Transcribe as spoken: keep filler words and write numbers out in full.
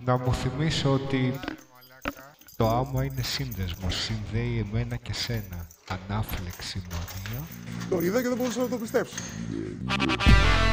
Να μου θυμίσω ότι το άμα είναι σύνδεσμος, συνδέει εμένα και σένα. Ανάφλεξη μανία. Το είδα και δεν μπορούσα να το πιστέψω.